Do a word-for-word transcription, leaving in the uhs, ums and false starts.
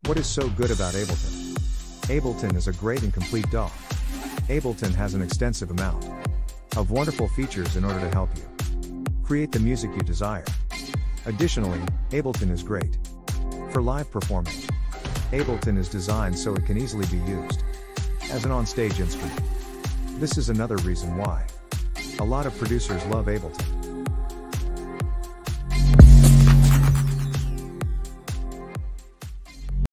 What is so good about Ableton? Ableton is a great and complete D A W. Ableton has an extensive amount of wonderful features in order to help you create the music you desire. Additionally, Ableton is great for live performing. Ableton is designed so it can easily be used as an on-stage instrument. This is another reason why a lot of producers love Ableton.